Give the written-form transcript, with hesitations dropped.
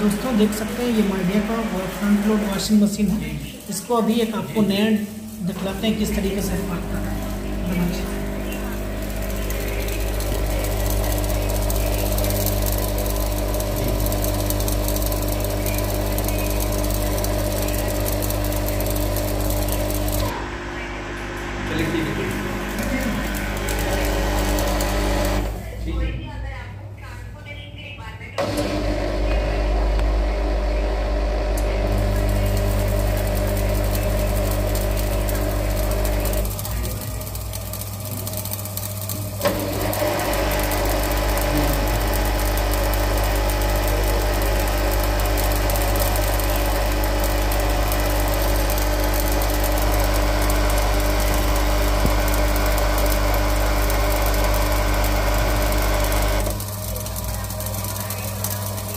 दोस्तों देख सकते हैं ये माइडिया का फ्रंट लोड वॉशिंग मशीन है। इसको अभी एक आपको नया दिखलाते हैं किस तरीके से पार्ट करना है।